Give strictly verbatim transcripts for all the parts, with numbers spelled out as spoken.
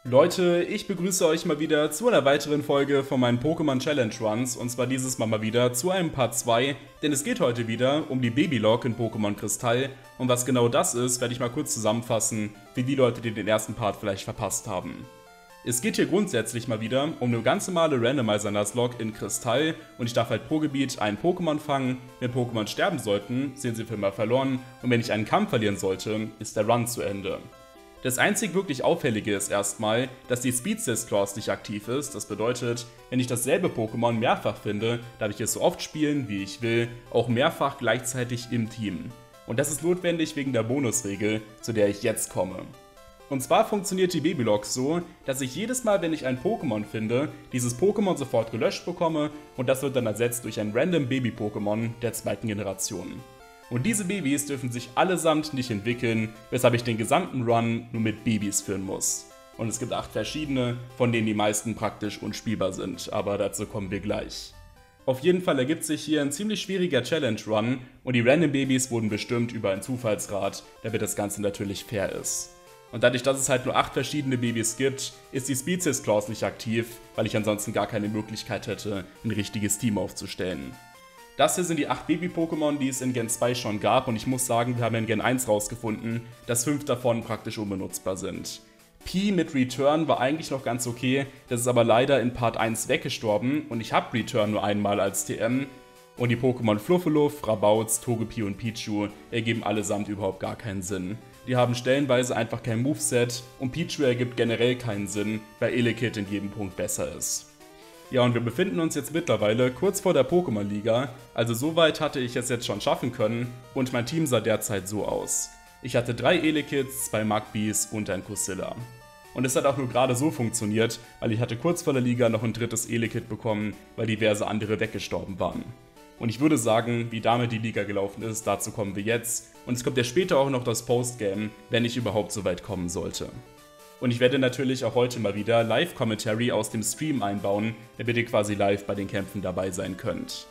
Leute, ich begrüße euch mal wieder zu einer weiteren Folge von meinen Pokémon Challenge Runs und zwar dieses Mal mal wieder zu einem Part zwei, denn es geht heute wieder um die Babylog in Pokémon Kristall und was genau das ist, werde ich mal kurz zusammenfassen für die Leute, die den ersten Part vielleicht verpasst haben. Es geht hier grundsätzlich mal wieder um eine ganz normale Randomizer-Nuzlocke in Kristall und ich darf halt pro Gebiet einen Pokémon fangen. Wenn Pokémon sterben sollten, sind sie für immer verloren und wenn ich einen Kampf verlieren sollte, ist der Run zu Ende. Das einzig wirklich Auffällige ist erstmal, dass die Speedstance Clause nicht aktiv ist. Das bedeutet, wenn ich dasselbe Pokémon mehrfach finde, darf ich es so oft spielen, wie ich will, auch mehrfach gleichzeitig im Team. Und das ist notwendig wegen der Bonusregel, zu der ich jetzt komme. Und zwar funktioniert die Babylog so, dass ich jedes Mal, wenn ich ein Pokémon finde, dieses Pokémon sofort gelöscht bekomme und das wird dann ersetzt durch ein random Baby-Pokémon der zweiten Generation. Und diese Babys dürfen sich allesamt nicht entwickeln, weshalb ich den gesamten Run nur mit Babys führen muss. Und es gibt acht verschiedene, von denen die meisten praktisch unspielbar sind, aber dazu kommen wir gleich. Auf jeden Fall ergibt sich hier ein ziemlich schwieriger Challenge-Run und die Random Babys wurden bestimmt über ein Zufallsrad, damit das Ganze natürlich fair ist. Und dadurch, dass es halt nur acht verschiedene Babys gibt, ist die Species Clause nicht aktiv, weil ich ansonsten gar keine Möglichkeit hätte, ein richtiges Team aufzustellen. Das hier sind die acht Baby-Pokémon, die es in Gen zwei schon gab und ich muss sagen, wir haben in Gen eins rausgefunden, dass fünf davon praktisch unbenutzbar sind. Pi mit Return war eigentlich noch ganz okay, das ist aber leider in Part eins weggestorben und ich habe Return nur einmal als T M und die Pokémon Fluffeluff, Rabauz, Togepi und Pichu ergeben allesamt überhaupt gar keinen Sinn. Die haben stellenweise einfach kein Moveset und Pichu ergibt generell keinen Sinn, weil Elekid in jedem Punkt besser ist. Ja, und wir befinden uns jetzt mittlerweile kurz vor der Pokémon-Liga, also soweit hatte ich es jetzt schon schaffen können und mein Team sah derzeit so aus. Ich hatte drei Elekids, zwei Magpies und ein Kusilla. Und es hat auch nur gerade so funktioniert, weil ich hatte kurz vor der Liga noch ein drittes Elekid bekommen, weil diverse andere weggestorben waren. Und ich würde sagen, wie damit die Liga gelaufen ist, dazu kommen wir jetzt. Und es kommt ja später auch noch das Postgame, wenn ich überhaupt so weit kommen sollte. Und ich werde natürlich auch heute mal wieder Live-Commentary aus dem Stream einbauen, damit ihr quasi live bei den Kämpfen dabei sein könnt.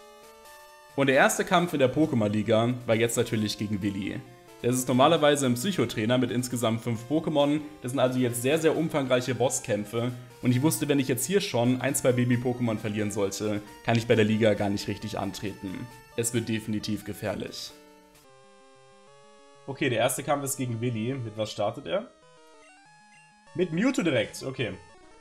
Und der erste Kampf in der Pokémon-Liga war jetzt natürlich gegen Willi. Das ist normalerweise ein Psychotrainer mit insgesamt fünf Pokémon, das sind also jetzt sehr sehr umfangreiche Bosskämpfe und ich wusste, wenn ich jetzt hier schon ein, zwei Baby-Pokémon verlieren sollte, kann ich bei der Liga gar nicht richtig antreten. Es wird definitiv gefährlich. Okay, der erste Kampf ist gegen Willi. Mit was startet er? Mit Mewtwo direkt, okay.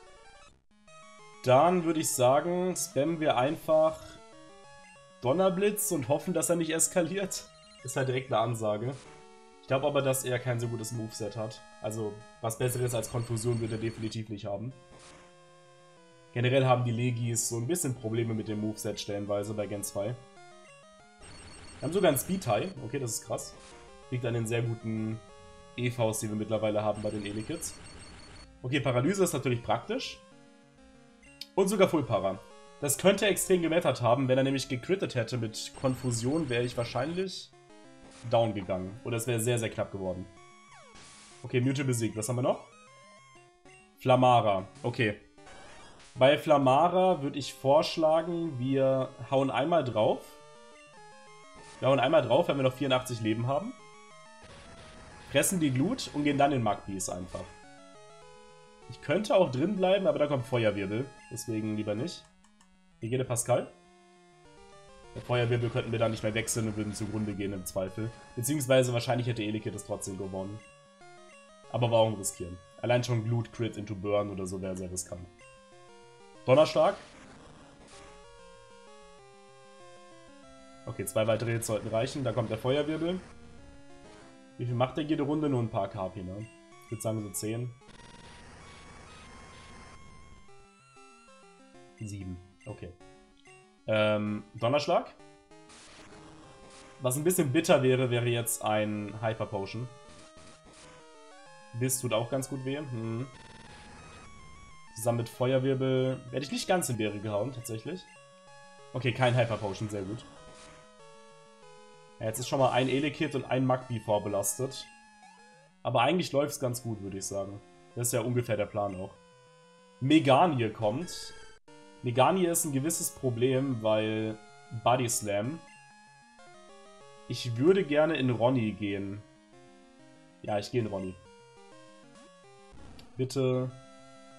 Dann würde ich sagen, spammen wir einfach Donnerblitz und hoffen, dass er nicht eskaliert. Ist halt direkt eine Ansage. Ich glaube aber, dass er kein so gutes Moveset hat. Also, was Besseres als Konfusion wird er definitiv nicht haben. Generell haben die Legis so ein bisschen Probleme mit dem Moveset stellenweise bei Gen zwei. Wir haben sogar einen Speed-High. Okay, das ist krass. Liegt an den sehr guten E Vs, die wir mittlerweile haben bei den Elekids. Okay, Paralyse ist natürlich praktisch. Und sogar Full Para. Das könnte extrem gemattert haben, wenn er nämlich gecrittet hätte mit Konfusion, wäre ich wahrscheinlich down gegangen. Oder es wäre sehr, sehr knapp geworden. Okay, Mewtwo besiegt. Was haben wir noch? Flamara. Okay. Bei Flamara würde ich vorschlagen, wir hauen einmal drauf. Wir hauen einmal drauf, wenn wir noch vierundachtzig Leben haben. Fressen die Glut und gehen dann in Magpies einfach. Ich könnte auch drin bleiben, aber da kommt Feuerwirbel. Deswegen lieber nicht. Hier geht der Pascal. Der Feuerwirbel könnten wir da nicht mehr wechseln und würden zugrunde gehen im Zweifel. Beziehungsweise wahrscheinlich hätte Elekid das trotzdem gewonnen. Aber warum riskieren? Allein schon Glut Crit into Burn oder so wäre sehr riskant. Donnerschlag. Okay, zwei weitere Hits sollten reichen. Da kommt der Feuerwirbel. Wie viel macht der jede Runde? Nur ein paar K P, ne? Ich würde sagen so zehn. sieben. Okay. Ähm, Donnerschlag. Was ein bisschen bitter wäre, wäre jetzt ein Hyper Potion. Biss tut auch ganz gut weh. Hm. Zusammen mit Feuerwirbel werde ich nicht ganz in Beere gehauen, tatsächlich. Okay, kein Hyper Potion, sehr gut. Ja, jetzt ist schon mal ein Elekid und ein Magpie vorbelastet. Aber eigentlich läuft es ganz gut, würde ich sagen. Das ist ja ungefähr der Plan auch. Meganier kommt. Meganier ist ein gewisses Problem, weil Body Slam. Ich würde gerne in Ronny gehen. Ja, ich gehe in Ronny. Bitte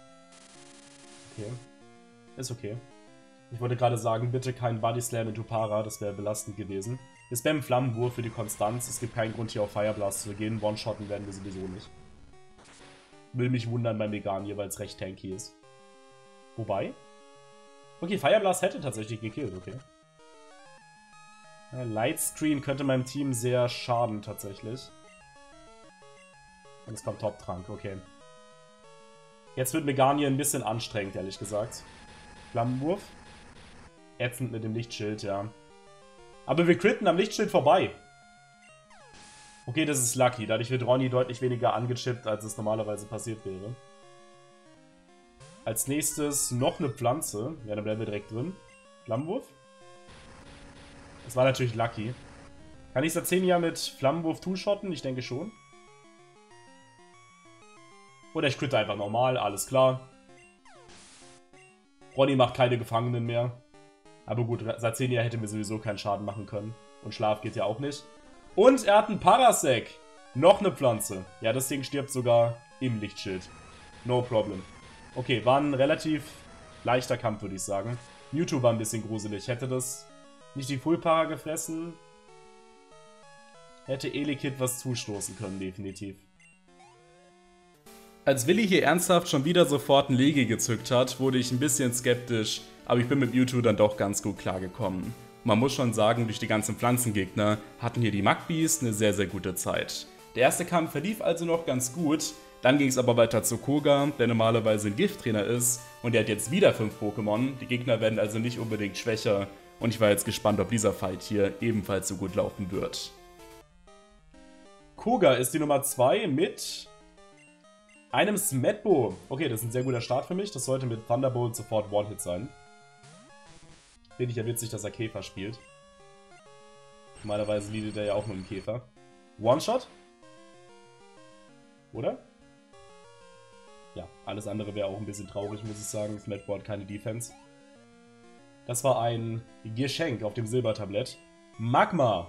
Okay. Ist okay. Ich wollte gerade sagen, bitte kein Body Slam into Para, das wäre belastend gewesen. Wir spammen Flammenwurf für die Konstanz. Es gibt keinen Grund hier auf Fire Blast zu gehen. One-Shotten werden wir sowieso nicht. Will mich wundern beim Meganier, weil es recht tanky ist. Wobei? Okay, Fire Blast hätte tatsächlich gekillt, okay. Ja, Lightscreen könnte meinem Team sehr schaden, tatsächlich. Und es kommt Top-Trank, okay. Jetzt wird Meganier ein bisschen anstrengend, ehrlich gesagt. Flammenwurf. Ätzend mit dem Lichtschild, ja. Aber wir critten am Lichtschild vorbei. Okay, das ist lucky. Dadurch wird Ronny deutlich weniger angechippt, als es normalerweise passiert wäre. Als nächstes noch eine Pflanze. Ja, dann bleiben wir direkt drin. Flammenwurf. Das war natürlich lucky. Kann ich Sazenia mit Flammenwurf two-shotten? Ich denke schon. Oder ich critte einfach normal, alles klar. Ronny macht keine Gefangenen mehr. Aber gut, Sazenia hätte mir sowieso keinen Schaden machen können. Und Schlaf geht ja auch nicht. Und er hat einen Parasec. Noch eine Pflanze. Ja, das Ding stirbt sogar im Lichtschild. No problem. Okay, war ein relativ leichter Kampf, würde ich sagen. Mewtwo war ein bisschen gruselig. Hätte das nicht die Full-Para gefressen, hätte Elekid was zustoßen können, definitiv. Als Willi hier ernsthaft schon wieder sofort einen Legi gezückt hat, wurde ich ein bisschen skeptisch, aber ich bin mit Mewtwo dann doch ganz gut klargekommen. Man muss schon sagen, durch die ganzen Pflanzengegner hatten hier die Magpies eine sehr, sehr gute Zeit. Der erste Kampf verlief also noch ganz gut, dann ging es aber weiter zu Koga, der normalerweise ein Gifttrainer ist und der hat jetzt wieder fünf Pokémon. Die Gegner werden also nicht unbedingt schwächer und ich war jetzt gespannt, ob dieser Fight hier ebenfalls so gut laufen wird. Koga ist die Nummer zwei mit einem Smetbo. Okay, das ist ein sehr guter Start für mich. Das sollte mit Thunderbolt sofort One-Hit sein. Finde ich ja witzig, dass er Käfer spielt. Normalerweise leadet er ja auch nur einen Käfer. One-Shot? Oder? Ja, alles andere wäre auch ein bisschen traurig, muss ich sagen. Smetbo hat keine Defense. Das war ein Geschenk auf dem Silbertablett. Magma.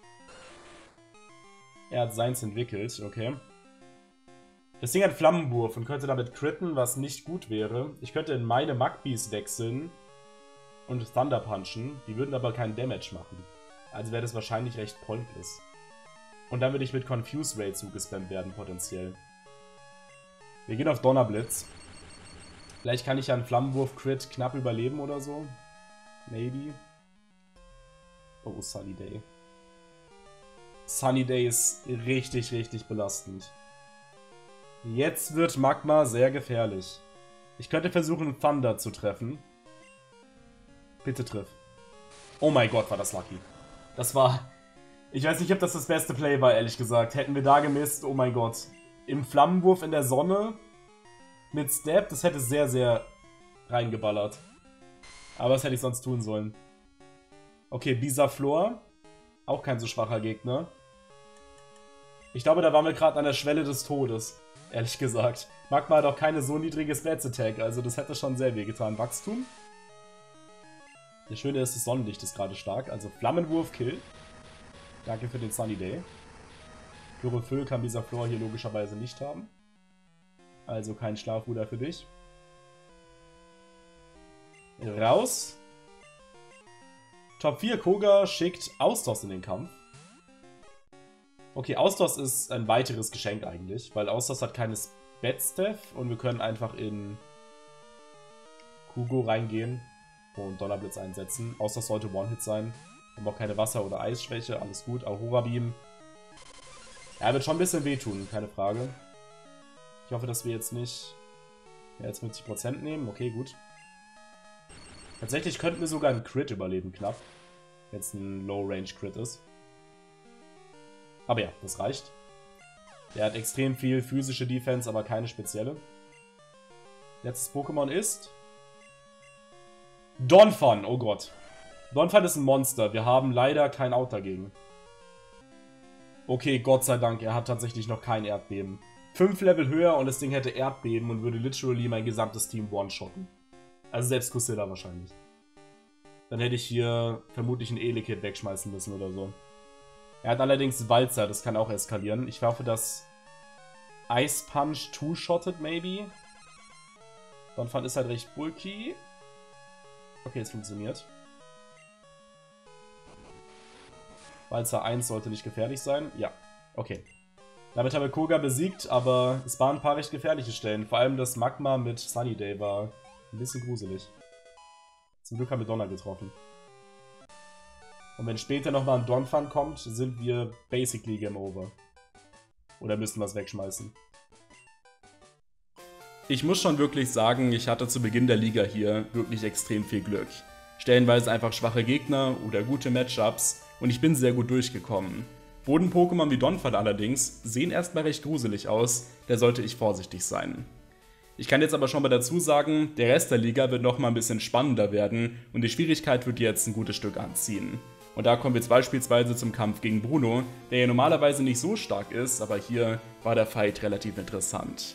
Er hat seins entwickelt, okay. Das Ding hat Flammenwurf und könnte damit critten, was nicht gut wäre. Ich könnte in meine Magpies wechseln und Thunder punchen. Die würden aber keinen Damage machen. Also wäre das wahrscheinlich recht pointless. Und dann würde ich mit Confuse Ray zugespammt werden, potenziell. Wir gehen auf Donnerblitz. Vielleicht kann ich ja einen Flammenwurf-Crit knapp überleben oder so. Maybe. Oh, Sunny Day. Sunny Day ist richtig, richtig belastend. Jetzt wird Magma sehr gefährlich. Ich könnte versuchen, Thunder zu treffen. Bitte triff. Oh mein Gott, war das lucky. Das war... Ich weiß nicht, ob das das beste Play war, ehrlich gesagt. Hätten wir da gemisst, oh mein Gott. Im Flammenwurf in der Sonne mit Step, das hätte sehr, sehr reingeballert. Aber was hätte ich sonst tun sollen? Okay, Bisaflor. Auch kein so schwacher Gegner. Ich glaube, da waren wir gerade an der Schwelle des Todes. Ehrlich gesagt. Magma hat auch keine so niedrige Stats-Attack, also das hätte schon sehr weh getan. Wachstum. Das Schöne ist, das Sonnenlicht ist gerade stark, also Flammenwurf, Kill. Danke für den Sunny Day. Chlorophyll kann dieser Flor hier logischerweise nicht haben. Also kein Schlafruder für dich. Raus. Top vier Koga schickt Austos in den Kampf. Okay, Austos ist ein weiteres Geschenk eigentlich, weil Austos hat keine Spat-Staff und wir können einfach in Kugo reingehen und Donnerblitz einsetzen. Austos sollte One-Hit sein. Wir haben auch keine Wasser- oder Eisschwäche, alles gut. Aurora Beam. Ja, wird schon ein bisschen wehtun, keine Frage. Ich hoffe, dass wir jetzt nicht mehr als fünfzig Prozent nehmen. Okay, gut. Tatsächlich könnten wir sogar einen Crit überleben, knapp. Wenn es ein Low-Range-Crit ist. Aber ja, das reicht. Der hat extrem viel physische Defense, aber keine spezielle. Letztes Pokémon ist... Donphan, oh Gott. Donphan ist ein Monster. Wir haben leider kein Out dagegen. Okay, Gott sei Dank, er hat tatsächlich noch kein Erdbeben. Fünf Level höher und das Ding hätte Erdbeben und würde literally mein gesamtes Team one-shotten. Also selbst Kusilla wahrscheinlich. Dann hätte ich hier vermutlich einen Elekid wegschmeißen müssen oder so. Er hat allerdings Walzer, das kann auch eskalieren. Ich hoffe, dass Ice Punch two-shottet, maybe. Donphan ist halt recht bulky. Okay, es funktioniert. Walzer eins sollte nicht gefährlich sein. Ja, okay. Damit haben wir Koga besiegt, aber es waren ein paar recht gefährliche Stellen. Vor allem das Magma mit Sunny Day war ein bisschen gruselig. Zum Glück haben wir Donner getroffen. Und wenn später nochmal ein Donphan kommt, sind wir basically Game Over. Oder müssen wir es wegschmeißen. Ich muss schon wirklich sagen, ich hatte zu Beginn der Liga hier wirklich extrem viel Glück. Stellenweise einfach schwache Gegner oder gute Matchups und ich bin sehr gut durchgekommen. Boden-Pokémon wie Donphan allerdings sehen erstmal recht gruselig aus, da sollte ich vorsichtig sein. Ich kann jetzt aber schon mal dazu sagen, der Rest der Liga wird nochmal ein bisschen spannender werden und die Schwierigkeit wird jetzt ein gutes Stück anziehen. Und da kommen wir jetzt beispielsweise zum Kampf gegen Bruno, der ja normalerweise nicht so stark ist, aber hier war der Fight relativ interessant.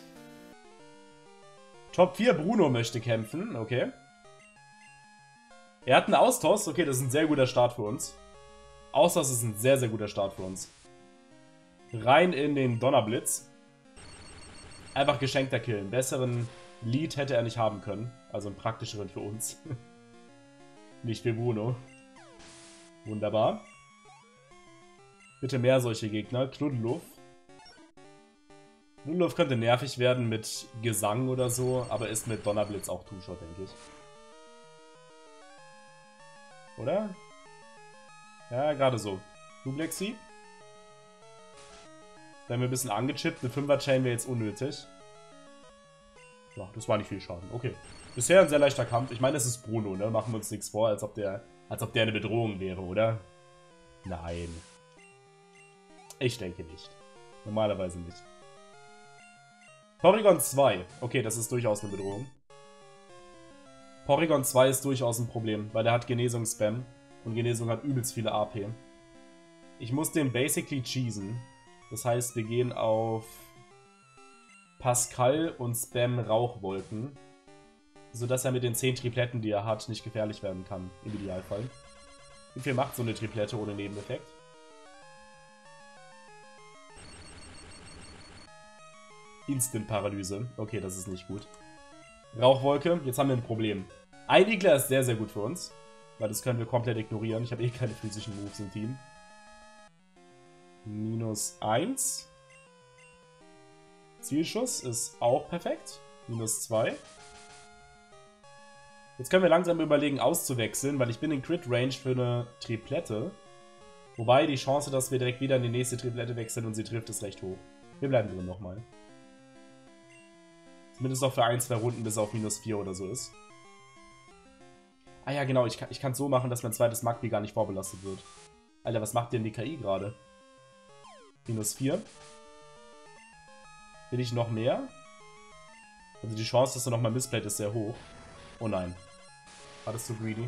Top vier Bruno möchte kämpfen, okay. Er hat einen Austoss, okay, das ist ein sehr guter Start für uns. Austoss ist ein sehr, sehr guter Start für uns. Rein in den Donnerblitz. Einfach geschenkter Kill. Einen besseren Lead hätte er nicht haben können. Also einen praktischeren für uns. Nicht für Bruno. Wunderbar. Bitte mehr solche Gegner. Knuddeluff. Knuddeluff könnte nervig werden mit Gesang oder so, aber ist mit Donnerblitz auch Two-Shot, denke ich. Oder? Ja, gerade so. Duplexi. Wenn wir ein bisschen angechippt, eine Fünfer-Chain wäre jetzt unnötig. Ja, das war nicht viel Schaden. Okay. Bisher ein sehr leichter Kampf. Ich meine, es ist Bruno, ne? Machen wir uns nichts vor, als ob der, als ob der eine Bedrohung wäre, oder? Nein. Ich denke nicht. Normalerweise nicht. Porygon zwei. Okay, das ist durchaus eine Bedrohung. Porygon zwei ist durchaus ein Problem, weil der hat Genesung-Spam. Und Genesung hat übelst viele A P. Ich muss den basically cheesen. Das heißt, wir gehen auf Pascal und Spam Rauchwolken. Sodass er mit den zehn Tripletten, die er hat, nicht gefährlich werden kann. Im Idealfall. Wie viel macht so eine Triplette ohne Nebeneffekt? Instant-Paralyse. Okay, das ist nicht gut. Rauchwolke, jetzt haben wir ein Problem. Ein Igler ist sehr, sehr gut für uns. Weil das können wir komplett ignorieren. Ich habe eh keine physischen Moves im Team. Minus eins. Zielschuss ist auch perfekt. Minus zwei. Jetzt können wir langsam überlegen, auszuwechseln, weil ich bin in Crit-Range für eine Triplette. Wobei die Chance, dass wir direkt wieder in die nächste Triplette wechseln und sie trifft, ist recht hoch. Wir bleiben drin nochmal. Zumindest auch für ein, zwei Runden, bis er auf minus vier oder so ist. Ah ja, genau, ich kann es ich so machen, dass mein zweites Magpi gar nicht vorbelastet wird. Alter, was macht denn die K I gerade? minus vier. Will ich noch mehr? Also die Chance, dass er nochmal missplayt, ist sehr hoch. Oh nein. War das zu greedy?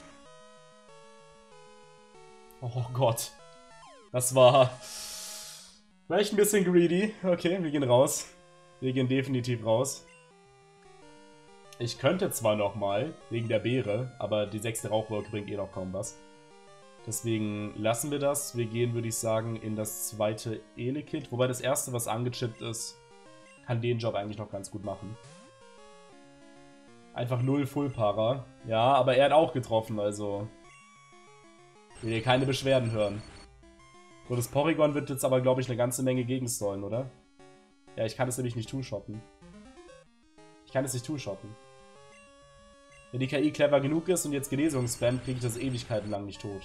Oh Gott. Das war... War echt ein bisschen greedy. Okay, wir gehen raus. Wir gehen definitiv raus. Ich könnte zwar nochmal, wegen der Beere, aber die sechste Rauchwolke bringt eh noch kaum was. Deswegen lassen wir das. Wir gehen, würde ich sagen, in das zweite Elekid. Wobei das erste, was angechippt ist, kann den Job eigentlich noch ganz gut machen. Einfach null Full-Para. Ja, aber er hat auch getroffen, also... Ich will hier keine Beschwerden hören. So, das Porygon wird jetzt aber, glaube ich, eine ganze Menge gegenstallen, oder? Ja, ich kann es nämlich nicht two-shotten. Ich kann es nicht two-shotten. Wenn die K I clever genug ist und jetzt Genesung spammt, kriege ich das Ewigkeiten lang nicht tot.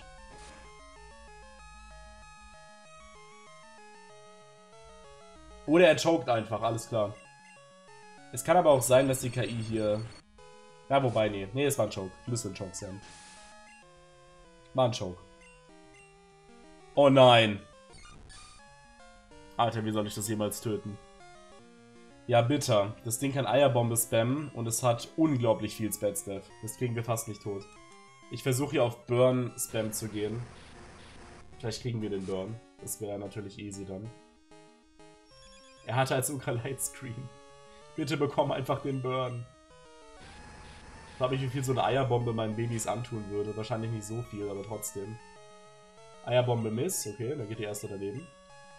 Oder er choked einfach, alles klar. Es kann aber auch sein, dass die K I hier... Ja, wobei, nee. Nee, es war ein Choke. Müsste ein Choke sein. War ein Choke. Oh nein. Alter, wie soll ich das jemals töten? Ja, bitter. Das Ding kann Eierbombe spammen und es hat unglaublich viel Spell-Staff. Das kriegen wir fast nicht tot. Ich versuche hier auf Burn-Spam zu gehen. Vielleicht kriegen wir den Burn. Das wäre natürlich easy dann. Er hatte als sogar Lightscreen. Bitte bekomm einfach den Burn. Ich frage mich, wie viel so eine Eierbombe meinen Babys antun würde. Wahrscheinlich nicht so viel, aber trotzdem. Eierbombe Miss. Okay, dann geht die erste daneben.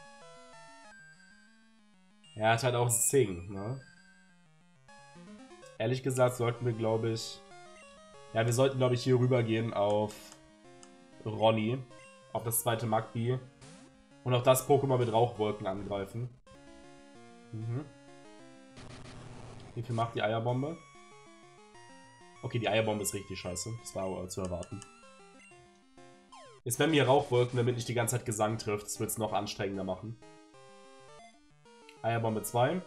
Er hat halt auch Sing, ne? Ehrlich gesagt sollten wir, glaube ich... Ja, wir sollten, glaube ich, hier rübergehen auf Ronny. Auf das zweite Magby. Und auch das Pokémon mit Rauchwolken angreifen. Mhm. Wie viel macht die Eierbombe? Okay, die Eierbombe ist richtig scheiße. Das war aber zu erwarten. Jetzt werden wir Rauchwolken, damit nicht die ganze Zeit Gesang trifft. Das wird es noch anstrengender machen. Eierbombe zwei.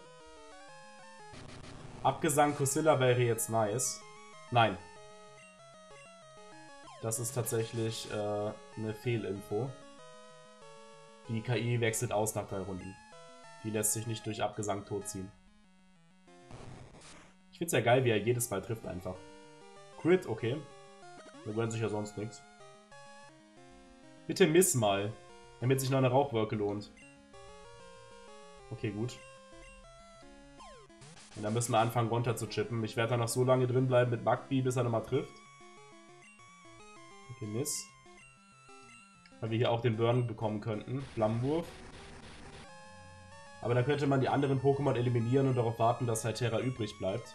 Abgesang Kusilla wäre jetzt nice. Nein. Das ist tatsächlich äh, eine Fehlinfo. Die K I wechselt aus nach drei Runden. Die lässt sich nicht durch Abgesang totziehen. Ich find's ja geil, wie er jedes Mal trifft einfach. Crit, okay. Da gönnt sich ja sonst nichts. Bitte miss mal, damit sich noch eine Rauchwolke lohnt. Okay, gut. Und dann müssen wir anfangen runter zu chippen. Ich werde da noch so lange drin bleiben mit Magby, bis er nochmal trifft. Okay, Miss. Weil wir hier auch den Burn bekommen könnten. Flammenwurf. Aber dann könnte man die anderen Pokémon eliminieren und darauf warten, dass Hytera übrig bleibt.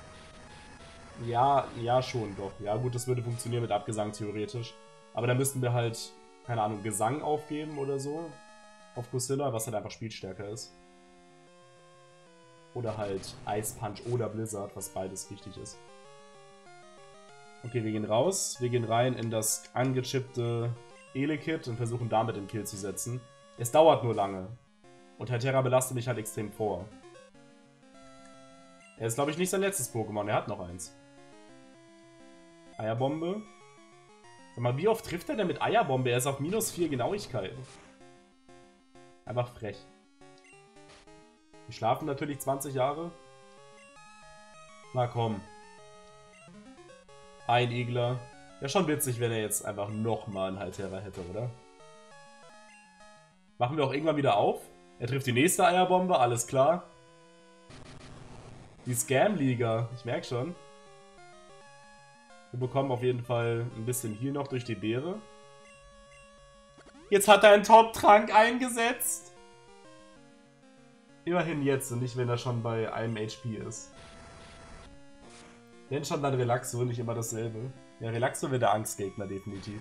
Ja, ja schon doch. Ja gut, das würde funktionieren mit Abgesang theoretisch. Aber dann müssten wir halt, keine Ahnung, Gesang aufgeben oder so. Auf Kusilla, was halt einfach spielstärker ist. Oder halt Ice Punch oder Blizzard, was beides wichtig ist. Okay, wir gehen raus. Wir gehen rein in das angechippte Elekid und versuchen damit den Kill zu setzen. Es dauert nur lange. Und Hytera belastet mich halt extrem vor. Er ist, glaube ich, nicht sein letztes Pokémon. Er hat noch eins. Eierbombe. Sag mal, wie oft trifft er denn mit Eierbombe? Er ist auf minus vier Genauigkeit. Einfach frech. Wir schlafen natürlich zwanzig Jahre. Na komm. Ein Igler. Wäre schon witzig, wenn er jetzt einfach nochmal einen Hytera hätte, oder? Machen wir auch irgendwann wieder auf. Er trifft die nächste Eierbombe, alles klar. Die Scam-Liga, ich merke schon. Wir bekommen auf jeden Fall ein bisschen hier noch durch die Beere. Jetzt hat er einen Top-Trank eingesetzt. Immerhin jetzt und nicht, wenn er schon bei einem H P ist. Wenn schon, dann Relaxo, nicht immer dasselbe. Ja, Relaxo wird der Angstgegner, definitiv.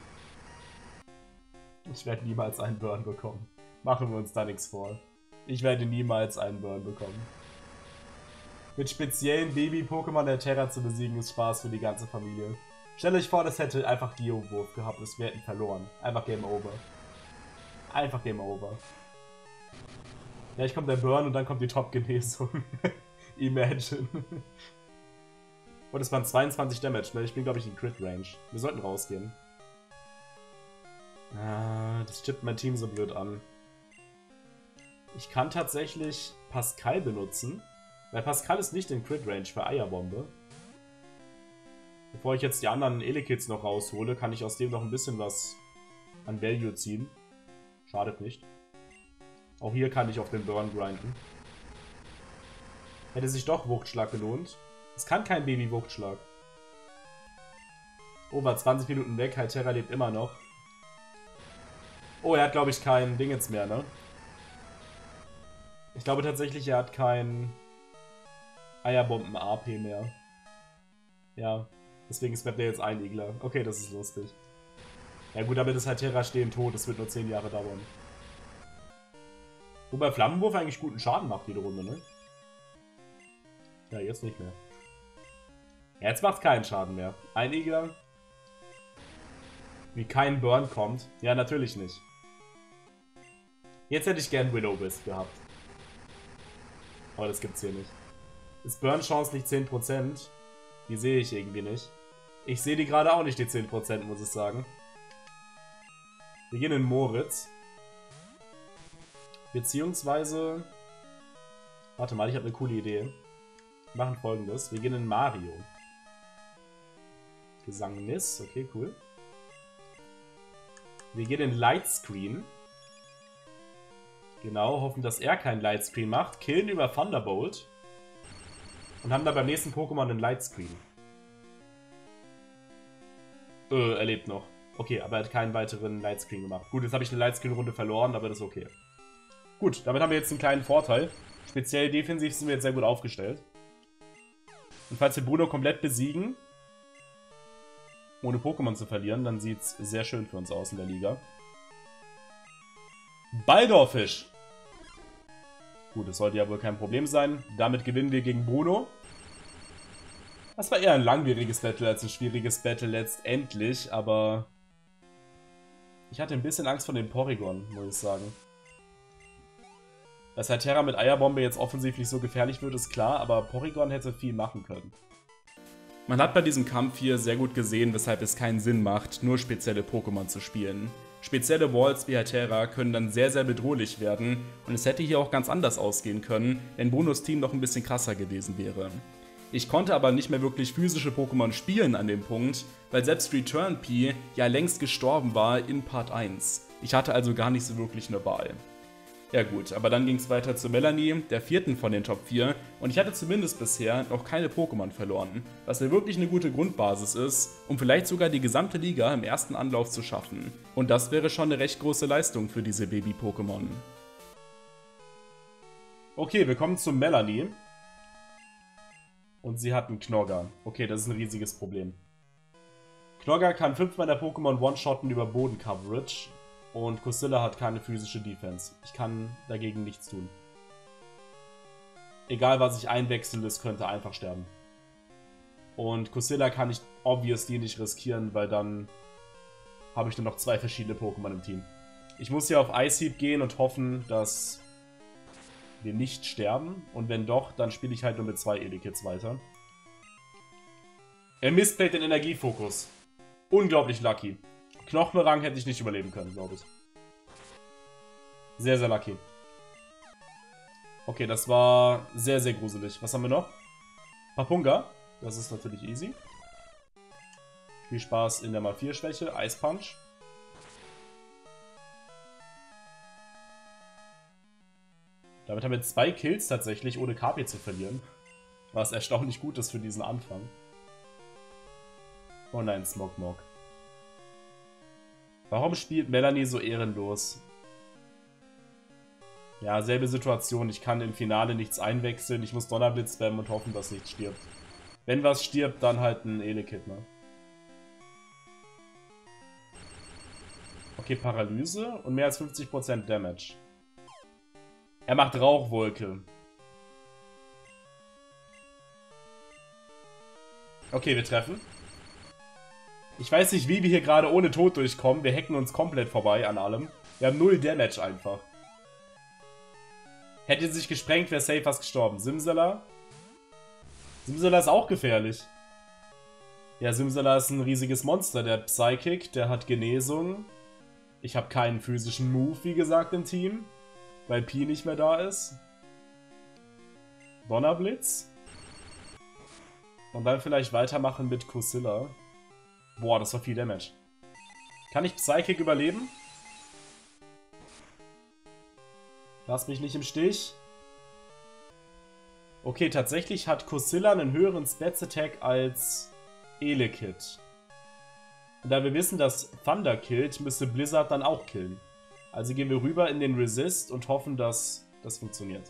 Ich werde niemals einen Burn bekommen. Machen wir uns da nichts vor. Ich werde niemals einen Burn bekommen. Mit speziellen Baby-Pokémon der Terra zu besiegen, ist Spaß für die ganze Familie. Stellt euch vor, das hätte einfach Dio-Wurf gehabt, es wir hätten verloren. Einfach Game Over. Einfach Game Over. Gleich kommt der Burn und dann kommt die Top-Genesung. Imagine. Und es waren zweiundzwanzig Damage, ne? Ich bin, glaube ich, in Crit-Range. Wir sollten rausgehen. Ah, das chippt mein Team so blöd an. Ich kann tatsächlich Pascal benutzen, weil Pascal ist nicht in Crit-Range für Eierbombe. Bevor ich jetzt die anderen Elekids noch raushole, kann ich aus dem noch ein bisschen was an Value ziehen. Schadet nicht. Auch hier kann ich auf den Burn grinden. Hätte sich doch Wuchtschlag gelohnt. Es kann kein Baby-Wuchtschlag. Oh, war zwanzig Minuten weg. Hytera lebt immer noch. Oh, er hat, glaube ich, kein Ding jetzt mehr, ne? Ich glaube tatsächlich, er hat kein Eierbomben-A P mehr. Ja, deswegen swappt er jetzt ein Igler. Okay, das ist lustig. Ja gut, damit ist Hytera stehen tot. Das wird nur zehn Jahre dauern. Wobei Flammenwurf eigentlich guten Schaden macht jede Runde, ne? Ja, jetzt nicht mehr. Ja, jetzt macht keinen Schaden mehr. Ein Igler. Wie kein Burn kommt. Ja, natürlich nicht. Jetzt hätte ich gern Will-O-Wisp gehabt. Aber das gibt's hier nicht. Ist Burn-Chance nicht zehn Prozent? Die sehe ich irgendwie nicht. Ich sehe die gerade auch nicht, die zehn Prozent, muss ich sagen. Wir gehen in Moritz. Beziehungsweise... Warte mal, ich habe eine coole Idee. Wir machen Folgendes. Wir gehen in Mario. Gesang Miss. Okay, cool. Wir gehen in Lightscreen. Genau, hoffen, dass er keinen Lightscreen macht. Killen über Thunderbolt. Und haben dann beim nächsten Pokémon einen Lightscreen. Äh, er lebt noch. Okay, aber er hat keinen weiteren Lightscreen gemacht. Gut, jetzt habe ich eine Lightscreen-Runde verloren, aber das ist okay. Gut, damit haben wir jetzt einen kleinen Vorteil. Speziell defensiv sind wir jetzt sehr gut aufgestellt. Und falls wir Bruno komplett besiegen, ohne Pokémon zu verlieren, dann sieht es sehr schön für uns aus in der Liga. Baldorfisch. Gut, das sollte ja wohl kein Problem sein. Damit gewinnen wir gegen Bruno. Das war eher ein langwieriges Battle als ein schwieriges Battle letztendlich, aber ich hatte ein bisschen Angst vor dem Porygon, muss ich sagen. Dass Hatterra mit Eierbombe jetzt offensiv nicht so gefährlich wird, ist klar, aber Porygon hätte viel machen können. Man hat bei diesem Kampf hier sehr gut gesehen, weshalb es keinen Sinn macht, nur spezielle Pokémon zu spielen. Spezielle Walls wie Hatterra können dann sehr, sehr bedrohlich werden und es hätte hier auch ganz anders ausgehen können, wenn Brunos Team noch ein bisschen krasser gewesen wäre. Ich konnte aber nicht mehr wirklich physische Pokémon spielen an dem Punkt, weil selbst Return P ja längst gestorben war in Part eins. Ich hatte also gar nicht so wirklich eine Wahl. Ja gut, aber dann ging es weiter zu Melanie, der vierten von den Top vier, und ich hatte zumindest bisher noch keine Pokémon verloren, was ja wirklich eine gute Grundbasis ist, um vielleicht sogar die gesamte Liga im ersten Anlauf zu schaffen. Und das wäre schon eine recht große Leistung für diese Baby-Pokémon. Okay, wir kommen zu Melanie. Und sie hat einen Knogger. Okay, das ist ein riesiges Problem. Knogger kann fünf meiner Pokémon one-shotten über Boden-Coverage. Und Cosilla hat keine physische Defense. Ich kann dagegen nichts tun. Egal was ich einwechseln, das könnte einfach sterben. Und Cosilla kann ich obviously nicht riskieren, weil dann habe ich nur noch zwei verschiedene Pokémon im Team. Ich muss hier auf Ice Heap gehen und hoffen, dass wir nicht sterben. Und wenn doch, dann spiele ich halt nur mit zwei Elekits weiter. Er missplayt den Energiefokus. Unglaublich lucky. Knochenrang hätte ich nicht überleben können, glaube ich. Sehr, sehr lucky. Okay, das war sehr, sehr gruselig. Was haben wir noch? Papunga. Das ist natürlich easy. Viel Spaß in der mal vier Schwäche. Ice Punch. Damit haben wir zwei Kills tatsächlich, ohne K P zu verlieren. Was erstaunlich gut ist für diesen Anfang. Oh nein, Smogmog. Warum spielt Melanie so ehrenlos? Ja, selbe Situation. Ich kann im Finale nichts einwechseln. Ich muss Donnerblitz spammen und hoffen, dass nichts stirbt. Wenn was stirbt, dann halt ein Elekid, ne? Okay, Paralyse und mehr als fünfzig Prozent Damage. Er macht Rauchwolke. Okay, wir treffen. Ich weiß nicht, wie wir hier gerade ohne Tod durchkommen. Wir hacken uns komplett vorbei an allem. Wir haben null Damage einfach. Hätte sich gesprengt, wäre safe fast gestorben. Simsala. Simsala ist auch gefährlich. Ja, Simsala ist ein riesiges Monster. Der hat Psychic, der hat Genesung. Ich habe keinen physischen Move, wie gesagt, im Team. Weil Pi nicht mehr da ist. Donnerblitz. Und dann vielleicht weitermachen mit Cosilla. Boah, das war viel Damage. Kann ich Psychic überleben? Lass mich nicht im Stich. Okay, tatsächlich hat Cosilla einen höheren Stats Attack als Elekid. Und da wir wissen, dass Thunder killt, müsste Blizzard dann auch killen. Also gehen wir rüber in den Resist und hoffen, dass das funktioniert.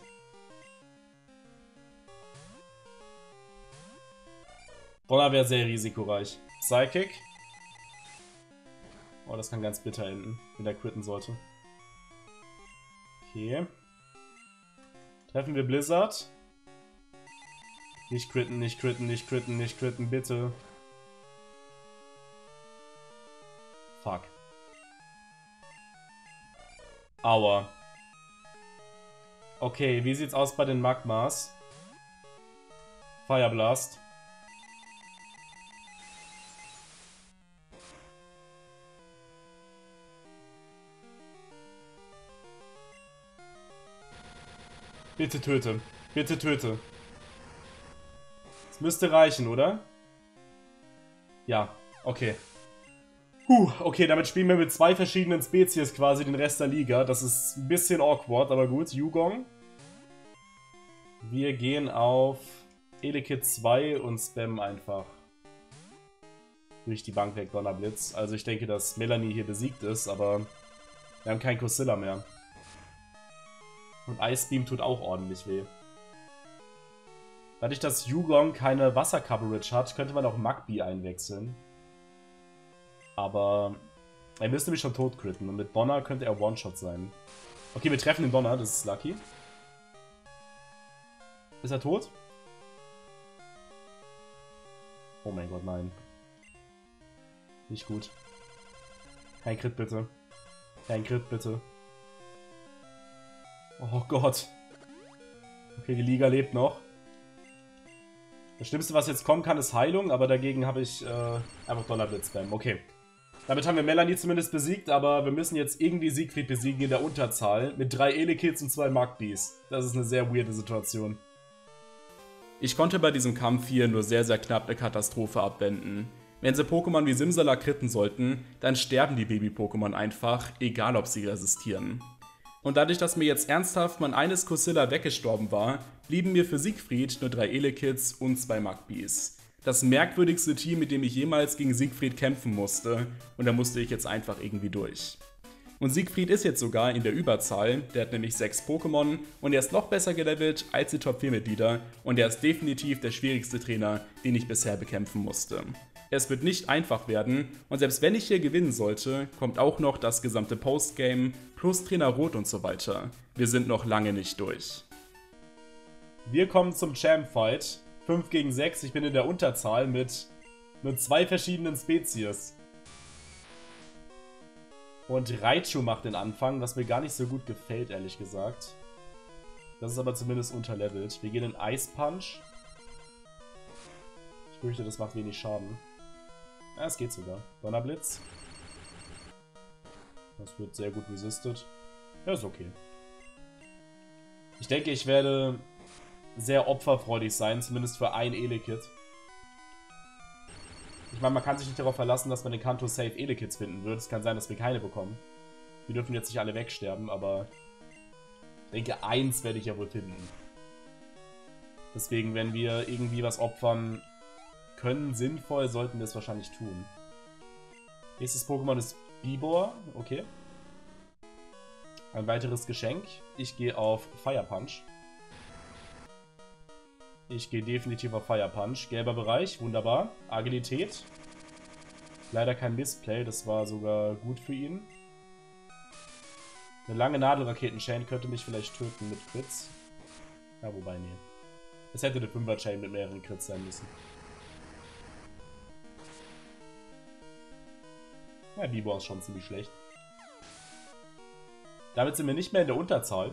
Donner wäre sehr risikoreich. Psychic. Oh, das kann ganz bitter enden, wenn er quitten sollte. Okay. Treffen wir Blizzard. Nicht quitten, nicht quitten, nicht quitten, nicht quitten, bitte. Fuck. Aua. Okay, wie sieht's aus bei den Magmas? Fire Blast. Bitte töte. Bitte töte. Es müsste reichen, oder? Ja, okay. Puh, okay, damit spielen wir mit zwei verschiedenen Spezies quasi den Rest der Liga. Das ist ein bisschen awkward, aber gut. Yugong. Wir gehen auf Elekid zwei und spammen einfach durch die Bank weg Donnerblitz. Also ich denke, dass Melanie hier besiegt ist, aber wir haben keinen Cosilla mehr. Und Ice Beam tut auch ordentlich weh. Dadurch, dass Yulong keine Wasser-Coverage hat, könnte man auch Magby einwechseln. Aber er müsste mich schon tot critten und mit Donner könnte er One-Shot sein. Okay, wir treffen den Donner, das ist lucky. Ist er tot? Oh mein Gott, nein. Nicht gut. Kein Crit bitte. Kein Crit bitte. Oh Gott. Okay, die Liga lebt noch. Das Schlimmste, was jetzt kommen kann, ist Heilung, aber dagegen habe ich äh, einfach Donnerblitz-Spam. Okay. Damit haben wir Melanie zumindest besiegt, aber wir müssen jetzt irgendwie Siegfried besiegen in der Unterzahl. Mit drei Elekills und zwei Magbys. Das ist eine sehr weirde Situation. Ich konnte bei diesem Kampf hier nur sehr sehr knapp eine Katastrophe abwenden. Wenn sie Pokémon wie Simsala critten sollten, dann sterben die Baby-Pokémon einfach, egal ob sie resistieren. Und dadurch, dass mir jetzt ernsthaft mein eines Cosilla weggestorben war, blieben mir für Siegfried nur drei Elekills und zwei Magbys. Das merkwürdigste Team, mit dem ich jemals gegen Siegfried kämpfen musste, und da musste ich jetzt einfach irgendwie durch. Und Siegfried ist jetzt sogar in der Überzahl, der hat nämlich sechs Pokémon und er ist noch besser gelevelt als die Top vier Mitglieder und er ist definitiv der schwierigste Trainer, den ich bisher bekämpfen musste. Es wird nicht einfach werden und selbst wenn ich hier gewinnen sollte, kommt auch noch das gesamte Postgame plus Trainer Rot und so weiter. Wir sind noch lange nicht durch. Wir kommen zum Champ-Fight. fünf gegen sechs, ich bin in der Unterzahl mit nur zwei verschiedenen Spezies. Und Raichu macht den Anfang, was mir gar nicht so gut gefällt, ehrlich gesagt. Das ist aber zumindest unterlevelt. Wir gehen in Ice Punch. Ich fürchte, das macht wenig Schaden. Ja, es geht sogar. Donnerblitz. Das wird sehr gut resisted. Ja, ist okay. Ich denke, ich werde sehr opferfreudig sein, zumindest für ein Elekid. Ich meine, man kann sich nicht darauf verlassen, dass man den Kanto safe Elekids finden wird. Es kann sein, dass wir keine bekommen. Wir dürfen jetzt nicht alle wegsterben, aber ich denke, eins werde ich ja wohl finden. Deswegen, wenn wir irgendwie was opfern können, sinnvoll, sollten wir es wahrscheinlich tun. Nächstes Pokémon ist Bibor, okay. Ein weiteres Geschenk. Ich gehe auf Fire Punch. Ich gehe definitiv auf Fire Punch. Gelber Bereich, wunderbar. Agilität. Leider kein Missplay, das war sogar gut für ihn. Eine lange Nadelraketen-Chain könnte mich vielleicht töten mit Crits. Ja, wobei, nee. Es hätte eine Fünfer-Chain mit mehreren Crits sein müssen. Ja, Bibor ist schon ziemlich schlecht. Damit sind wir nicht mehr in der Unterzahl.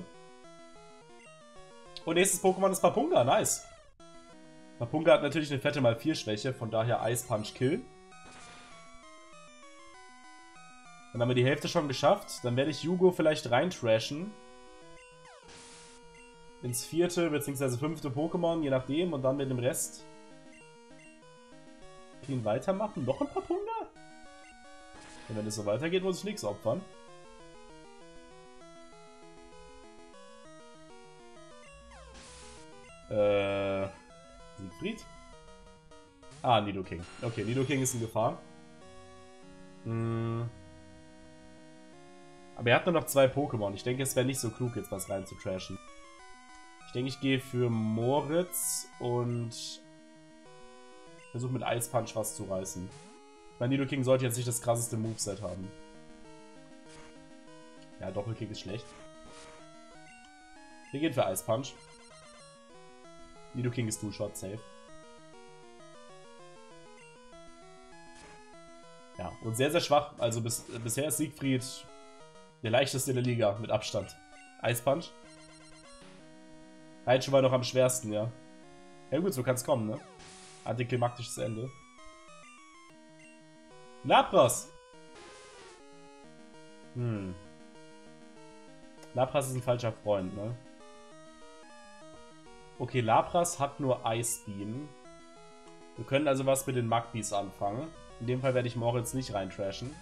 Und nächstes Pokémon ist Papunga, nice. Papunga hat natürlich eine fette mal vier Schwäche, von daher Ice Punch Kill. Dann haben wir die Hälfte schon geschafft. Dann werde ich Yugo vielleicht reintrashen. Ins vierte bzw. fünfte Pokémon, je nachdem. Und dann mit dem Rest ihn weitermachen. Noch ein Papunga? Und wenn es so weitergeht, muss ich nichts opfern. Äh... Siegfried? Ah, Nidoking. Okay, Nidoking ist in Gefahr. Hm. Aber er hat nur noch zwei Pokémon. Ich denke, es wäre nicht so klug, jetzt was rein zu trashen. Ich denke, ich gehe für Moritz und versuche mit Ice Punch was zu reißen. Ich meine, Nidoking sollte jetzt nicht das krasseste Moveset haben. Ja, Doppelkick ist schlecht. Wir gehen für Ice Punch. Nidoking ist Two-Shot, safe. Ja, und sehr, sehr schwach. Also bis, bisher ist Siegfried der leichteste in der Liga, mit Abstand. Ice Punch. Raichu war noch am schwersten, ja. Ja gut, so kann es kommen, ne? Antiklimaktisches Ende. Lapras! Hm. Lapras ist ein falscher Freund, ne? Okay, Lapras hat nur Ice Beam. Wir können also was mit den Magbys anfangen. In dem Fall werde ich Moritz nicht reintrashen.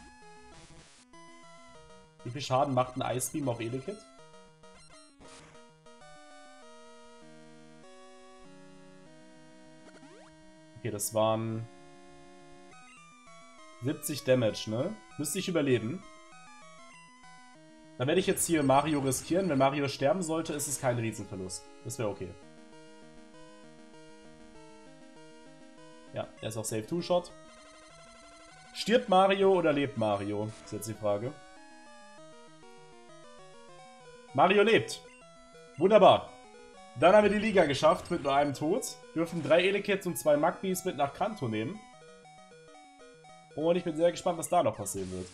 Wie viel Schaden macht ein Ice Beam auf Elekid? Okay, das waren siebzig Damage, ne? Müsste ich überleben. Dann werde ich jetzt hier Mario riskieren. Wenn Mario sterben sollte, ist es kein Riesenverlust. Das wäre okay. Ja, er ist auch Safe Two-Shot. Stirbt Mario oder lebt Mario? Ist jetzt die Frage. Mario lebt. Wunderbar. Dann haben wir die Liga geschafft mit nur einem Tod. Dürfen drei Elekits und zwei Magpies mit nach Kanto nehmen. Und ich bin sehr gespannt, was da noch passieren wird.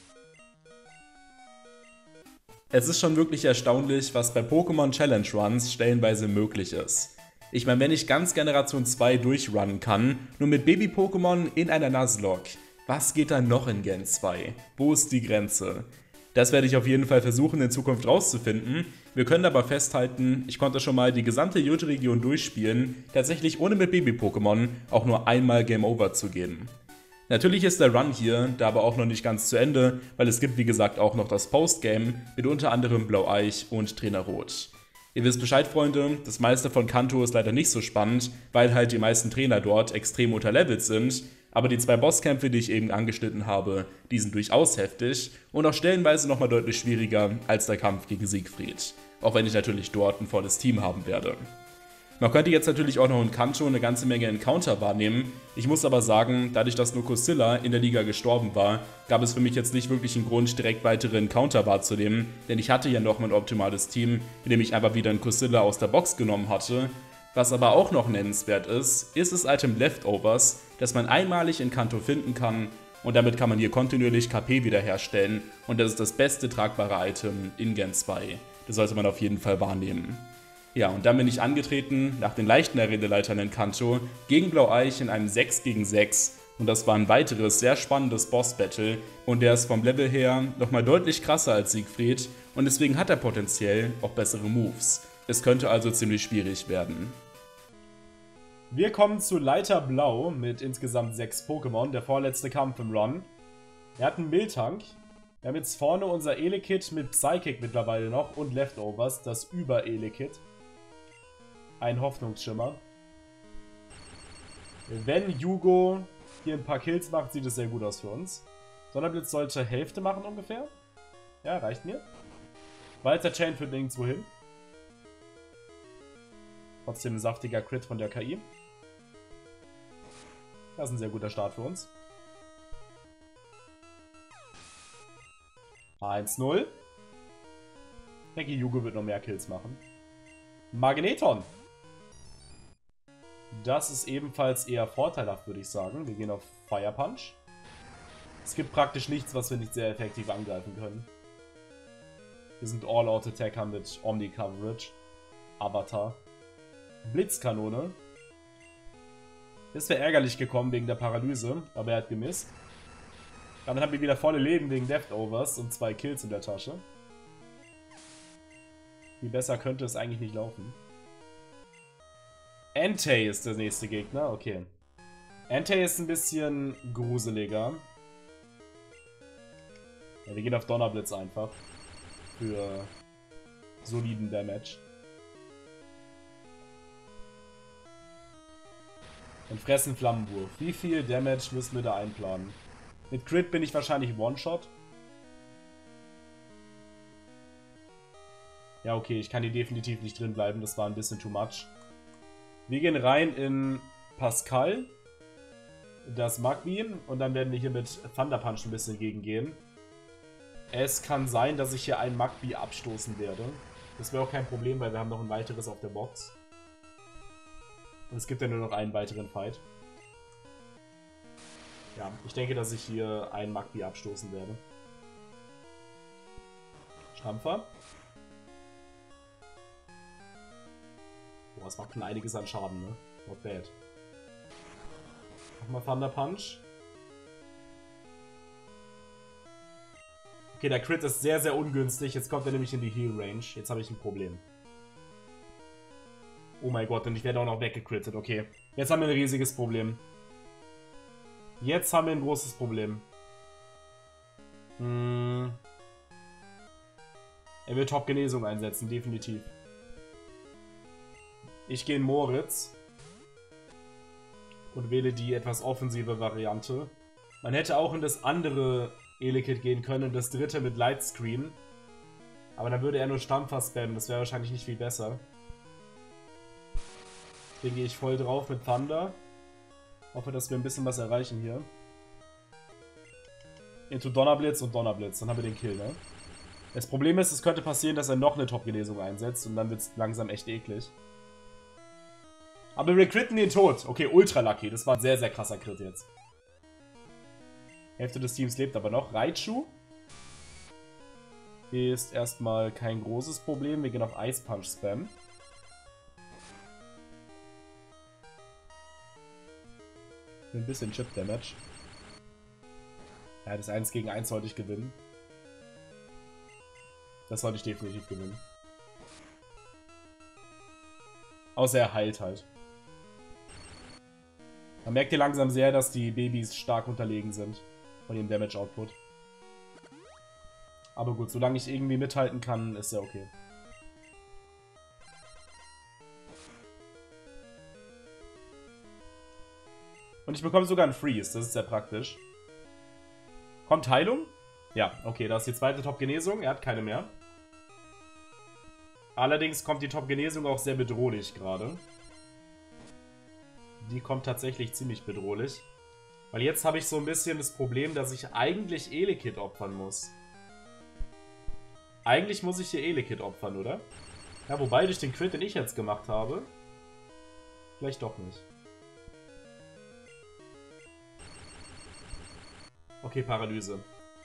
Es ist schon wirklich erstaunlich, was bei Pokémon Challenge Runs stellenweise möglich ist. Ich meine, wenn ich ganz Generation zwei durchrunnen kann, nur mit Baby-Pokémon in einer Nuzlocke, was geht dann noch in Gen zwei? Wo ist die Grenze? Das werde ich auf jeden Fall versuchen in Zukunft rauszufinden. Wir können aber festhalten, ich konnte schon mal die gesamte Johto-Region durchspielen, tatsächlich ohne mit Baby-Pokémon auch nur einmal Game Over zu gehen. Natürlich ist der Run hier da aber auch noch nicht ganz zu Ende, weil es gibt wie gesagt auch noch das Postgame mit unter anderem Blau-Eich und Trainer Rot. Ihr wisst Bescheid, Freunde, das meiste von Kanto ist leider nicht so spannend, weil halt die meisten Trainer dort extrem unterlevelt sind, aber die zwei Bosskämpfe, die ich eben angeschnitten habe, die sind durchaus heftig und auch stellenweise nochmal deutlich schwieriger als der Kampf gegen Siegfried, auch wenn ich natürlich dort ein volles Team haben werde. Man könnte jetzt natürlich auch noch in Kanto eine ganze Menge Encounter wahrnehmen. Ich muss aber sagen, dadurch, dass nur Kusilla in der Liga gestorben war, gab es für mich jetzt nicht wirklich einen Grund, direkt weitere Encounter wahrzunehmen, denn ich hatte ja noch mein optimales Team, in dem ich einfach wieder einen Kusilla aus der Box genommen hatte. Was aber auch noch nennenswert ist, ist das Item Leftovers, das man einmalig in Kanto finden kann und damit kann man hier kontinuierlich K P wiederherstellen und das ist das beste tragbare Item in Gen zwei. Das sollte man auf jeden Fall wahrnehmen. Ja, und dann bin ich angetreten, nach den leichten Arena-Leitern in Kanto, gegen Blau-Eich in einem sechs gegen sechs. Und das war ein weiteres, sehr spannendes Boss-Battle. Und der ist vom Level her nochmal deutlich krasser als Siegfried. Und deswegen hat er potenziell auch bessere Moves. Es könnte also ziemlich schwierig werden. Wir kommen zu Leiter Blau mit insgesamt sechs Pokémon. Der vorletzte Kampf im Run. Er hat einen Miltank. Wir haben jetzt vorne unser Elekid mit Psychic mittlerweile noch und Leftovers, das Über-Elekid. Ein Hoffnungsschimmer. Wenn Yugo hier ein paar Kills macht, sieht es sehr gut aus für uns. Sonderblitz sollte Hälfte machen ungefähr. Ja, reicht mir. Walter Chain führt nirgendwo hin. Trotzdem ein saftiger Crit von der K I. Das ist ein sehr guter Start für uns. eins null. Ich denke, Yugo wird noch mehr Kills machen. Magneton. Das ist ebenfalls eher vorteilhaft, würde ich sagen. Wir gehen auf Fire Punch. Es gibt praktisch nichts, was wir nicht sehr effektiv angreifen können. Wir sind All-Out-Attacker mit Omni-Coverage. Avatar. Blitzkanone. Das wäre ärgerlich gekommen wegen der Paralyse, aber er hat gemisst. Damit haben wir wieder volle Leben wegen Leftovers und zwei Kills in der Tasche. Wie besser könnte es eigentlich nicht laufen. Entei ist der nächste Gegner, okay. Entei ist ein bisschen gruseliger. Ja, wir gehen auf Donnerblitz einfach. Für soliden Damage. Und fressen Flammenwurf. Wie viel Damage müssen wir da einplanen? Mit Crit bin ich wahrscheinlich One-Shot. Ja, okay, ich kann hier definitiv nicht drin bleiben. Das war ein bisschen too much. Wir gehen rein in Pascal. Das Magby. Und dann werden wir hier mit Thunder Punch ein bisschen gegengehen. Es kann sein, dass ich hier einen Magby abstoßen werde. Das wäre auch kein Problem, weil wir haben noch ein weiteres auf der Box. Und es gibt ja nur noch einen weiteren Fight. Ja, ich denke, dass ich hier einen Magby abstoßen werde. Stampfer. Boah, es macht schon einiges an Schaden, ne? Not bad. Nochmal Thunder Punch. Okay, der Crit ist sehr, sehr ungünstig. Jetzt kommt er nämlich in die Heal Range. Jetzt habe ich ein Problem. Oh mein Gott, und ich werde auch noch weggecrittet. Okay, jetzt haben wir ein riesiges Problem. Jetzt haben wir ein großes Problem. Hm. Er wird Top-Genesung einsetzen, definitiv. Ich gehe in Moritz. Und wähle die etwas offensive Variante. Man hätte auch in das andere Elekid gehen können, das dritte mit Lightscreen. Aber dann würde er nur Stampfer spammen, das wäre wahrscheinlich nicht viel besser. Deswegen gehe ich voll drauf mit Thunder. Hoffe, dass wir ein bisschen was erreichen hier. Into Donnerblitz und Donnerblitz. Dann haben wir den Kill, ne? Das Problem ist, es könnte passieren, dass er noch eine Top-Genesung einsetzt und dann wird es langsam echt eklig. Aber wir critten den tot. Okay, ultra lucky. Das war ein sehr, sehr krasser Crit jetzt. Hälfte des Teams lebt aber noch. Raichu ist erstmal kein großes Problem. Wir gehen auf Ice Punch Spam. Ein bisschen Chip Damage. Ja, das eins gegen eins sollte ich gewinnen. Das sollte ich definitiv gewinnen. Außer er heilt halt. Man merkt hier langsam sehr, dass die Babys stark unterlegen sind von ihrem Damage Output. Aber gut, solange ich irgendwie mithalten kann, ist ja okay. Und ich bekomme sogar einen Freeze, das ist sehr praktisch. Kommt Heilung? Ja, okay, da ist die zweite Top-Genesung, er hat keine mehr. Allerdings kommt die Top-Genesung auch sehr bedrohlich gerade. Die kommt tatsächlich ziemlich bedrohlich. Weil jetzt habe ich so ein bisschen das Problem, dass ich eigentlich Elekid opfern muss. Eigentlich muss ich hier Elekid opfern, oder? Ja, wobei durch den Crit, den ich jetzt gemacht habe, vielleicht doch nicht. Okay, Paralyse.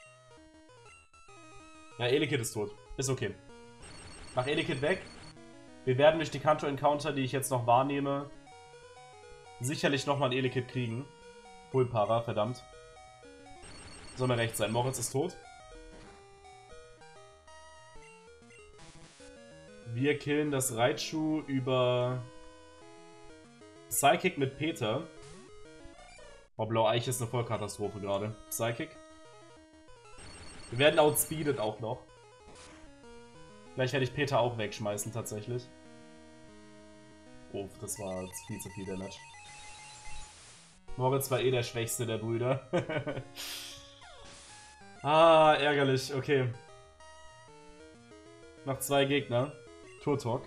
Ja, Elekid ist tot. Ist okay. Mach Elekid weg. Wir werden durch die Kanto-Encounter, die ich jetzt noch wahrnehme, sicherlich nochmal ein Elekid kriegen. Full Para, verdammt. Soll mir recht sein. Moritz ist tot. Wir killen das Raichu über Psychic mit Peter. Oh, Blau-Eich ist eine Vollkatastrophe gerade. Psychic. Wir werden outspeedet auch noch. Vielleicht werde ich Peter auch wegschmeißen, tatsächlich. Oh, das war viel zu viel Damage. Moritz war eh der schwächste der Brüder. Ah, ärgerlich, okay. Noch zwei Gegner. Turtok.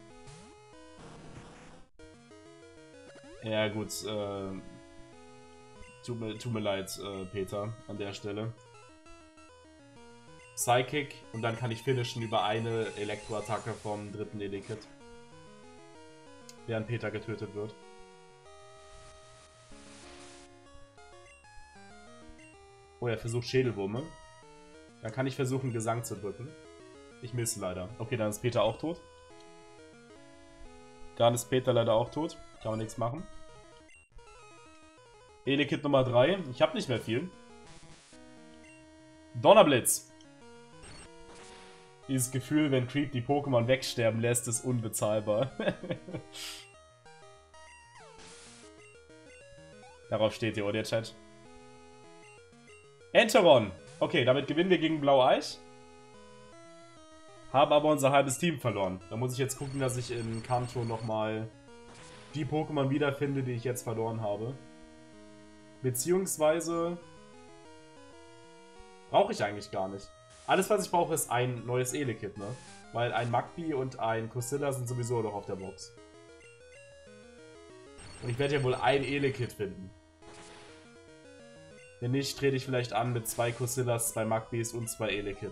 Ja gut, äh... Tut mir, tut mir leid, äh, Peter, an der Stelle. Psychic und dann kann ich finishen über eine Elektroattacke vom dritten Elekid. Während Peter getötet wird. Oh, er versucht Schädelwurme. Dann kann ich versuchen, Gesang zu drücken. Ich misse leider. Okay, dann ist Peter auch tot. Dann ist Peter leider auch tot. Kann man nichts machen. Elekid Nummer drei. Ich habe nicht mehr viel. Donnerblitz. Dieses Gefühl, wenn Creep die Pokémon wegsterben lässt, ist unbezahlbar. Darauf steht ihr, oder Chat? Enteron. Okay, damit gewinnen wir gegen Blau-Eich. Haben aber unser halbes Team verloren. Da muss ich jetzt gucken, dass ich in Kanto nochmal die Pokémon wiederfinde, die ich jetzt verloren habe. Beziehungsweise brauche ich eigentlich gar nicht. Alles, was ich brauche, ist ein neues Elekid, ne? Weil ein Magby und ein Cosilla sind sowieso noch auf der Box. Und ich werde ja wohl ein Elekid finden. Wenn nicht, trete ich vielleicht an mit zwei Cosillas, zwei Magbys und zwei Elekid.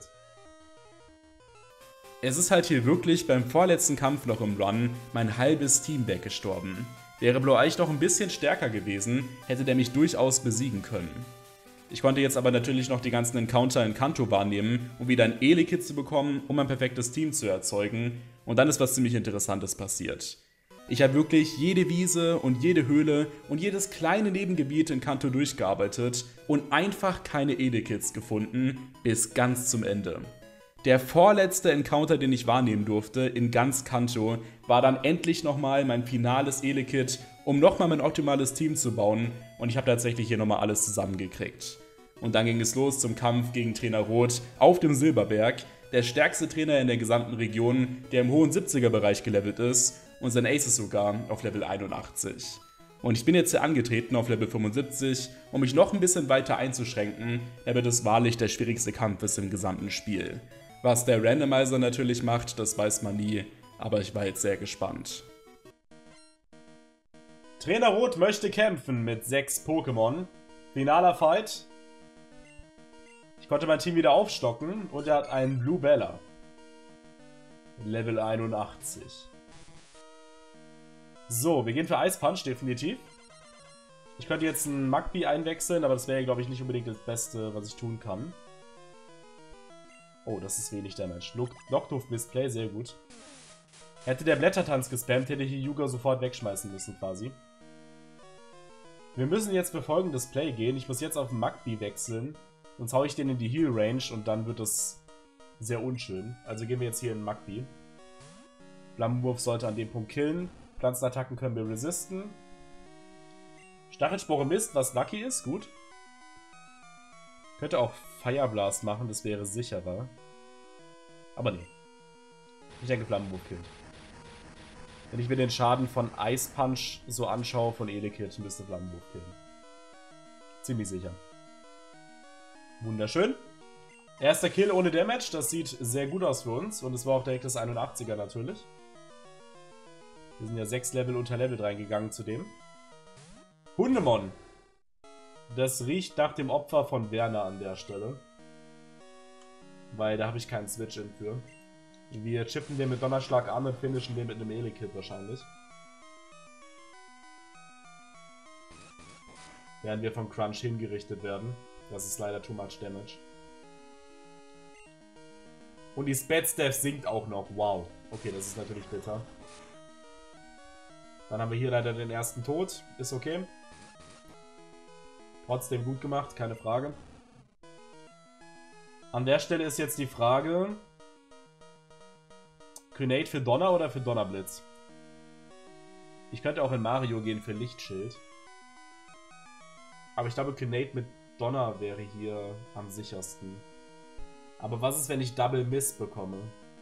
Es ist halt hier wirklich beim vorletzten Kampf noch im Run mein halbes Team weggestorben. Wäre Blau-Eich noch ein bisschen stärker gewesen, hätte der mich durchaus besiegen können. Ich konnte jetzt aber natürlich noch die ganzen Encounter in Kanto wahrnehmen, um wieder ein Elekid zu bekommen, um ein perfektes Team zu erzeugen. Und dann ist was ziemlich Interessantes passiert. Ich habe wirklich jede Wiese und jede Höhle und jedes kleine Nebengebiet in Kanto durchgearbeitet und einfach keine Elekids gefunden, bis ganz zum Ende. Der vorletzte Encounter, den ich wahrnehmen durfte in ganz Kanto, war dann endlich nochmal mein finales Elekid, um nochmal mein optimales Team zu bauen, und ich habe tatsächlich hier nochmal alles zusammengekriegt. Und dann ging es los zum Kampf gegen Trainer Rot auf dem Silberberg, der stärkste Trainer in der gesamten Region, der im hohen siebziger Bereich gelevelt ist und sein Ace ist sogar auf Level einundachtzig. Und ich bin jetzt hier angetreten auf Level fünfundsiebzig, um mich noch ein bisschen weiter einzuschränken, damit es wahrlich der schwierigste Kampf ist im gesamten Spiel. Was der Randomizer natürlich macht, das weiß man nie, aber ich war jetzt sehr gespannt. Trainer Rot möchte kämpfen mit sechs Pokémon. Finaler Fight. Ich konnte mein Team wieder aufstocken und er hat einen Blue Bella. Level einundachtzig. So, wir gehen für Ice Punch, definitiv. Ich könnte jetzt einen Magby einwechseln, aber das wäre, glaube ich, nicht unbedingt das Beste, was ich tun kann. Oh, das ist wenig Damage. Noctof Display, sehr gut. Hätte der Blättertanz gespammt, hätte ich Hyuga sofort wegschmeißen müssen, quasi. Wir müssen jetzt für folgendes Play gehen. Ich muss jetzt auf den Magby wechseln. Sonst haue ich den in die Heal Range und dann wird das sehr unschön. Also gehen wir jetzt hier in Magby. Flammenwurf sollte an dem Punkt killen. Pflanzenattacken können wir resisten. Stachelspore Mist, was lucky ist, gut. Könnte auch Fire Blast machen, das wäre sicherer. Aber nee. Ich denke Flammenwurf killt. Wenn ich mir den Schaden von Ice Punch so anschaue, von Elekid, müsste Flammenwurf killen. Ziemlich sicher. Wunderschön. Erster Kill ohne Damage, das sieht sehr gut aus für uns. Und es war auch direkt das einundachtziger natürlich. Wir sind ja sechs Level unter Level reingegangen zudem. Hundemon. Das riecht nach dem Opfer von Werner an der Stelle. Weil da habe ich keinen Switch-In für. Wir chippen den mit Donnerschlag an und finishen den mit einem Elekid wahrscheinlich. Während wir vom Crunch hingerichtet werden. Das ist leider too much damage. Und die Spat-Staff sinkt auch noch. Wow. Okay, das ist natürlich bitter. Dann haben wir hier leider den ersten Tod. Ist okay. Trotzdem gut gemacht, keine Frage. An der Stelle ist jetzt die Frage... Grenade für Donner oder für Donnerblitz? Ich könnte auch in Mario gehen für Lichtschild. Aber ich glaube, Grenade mit Donner wäre hier am sichersten. Aber was ist, wenn ich Double Miss bekomme?